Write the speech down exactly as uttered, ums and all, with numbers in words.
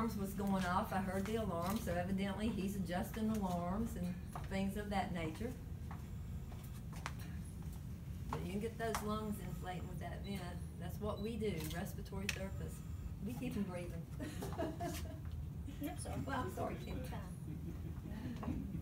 alarms was going off. I heard the alarm, so evidently he's adjusting alarms and things of that nature. But you can get those lungs inflating with that vent. That's what we do, respiratory therapists. We keep them breathing. Yes, sir. Well, I'm sorry, Kim. Fine.